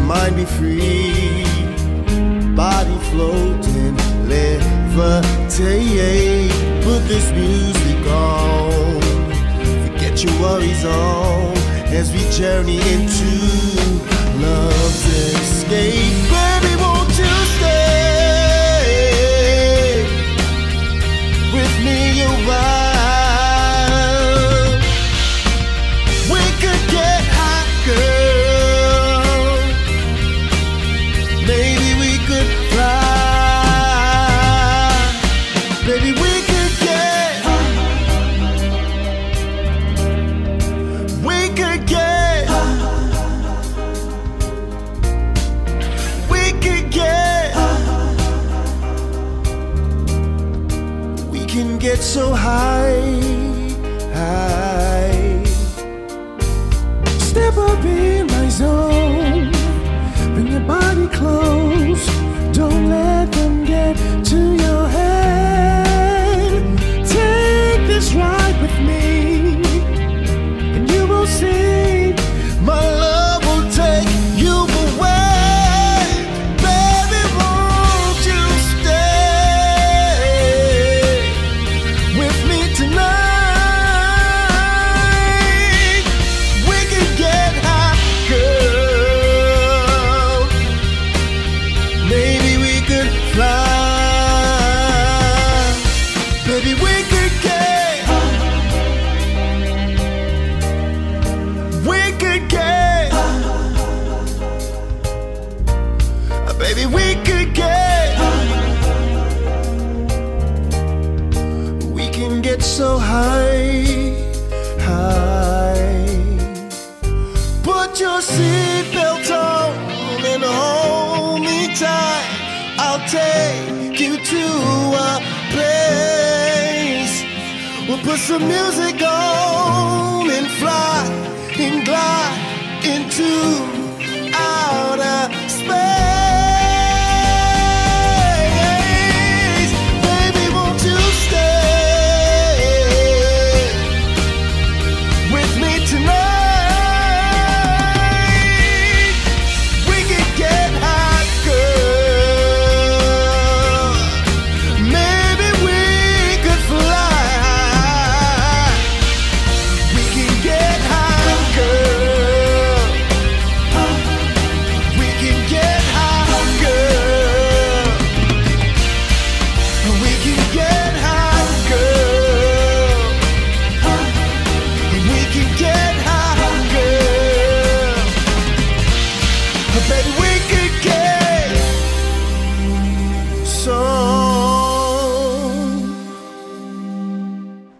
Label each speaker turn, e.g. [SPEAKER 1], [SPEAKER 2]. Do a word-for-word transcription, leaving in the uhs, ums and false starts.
[SPEAKER 1] mind be free, body floating, levitate. Put this music on, forget your worries on, as we journey into love's escape. Baby, won't you stay with me a while? We could get high, girl. Maybe we could fly. Baby, we could get, we could get, we could get, we can get so high, high. Step up in my zone, bring your body close, don't let them get to your head. Take this ride with me, and you will see my love will take you away. Baby, won't you stay with me tonight? We could get high, girl. Maybe we could fly. Baby, we could get, we could get, baby, we could get, we can get so high, high. Put your seatbelt on and hold me tight. I'll take you to a place. We'll put some music on and fly and glide into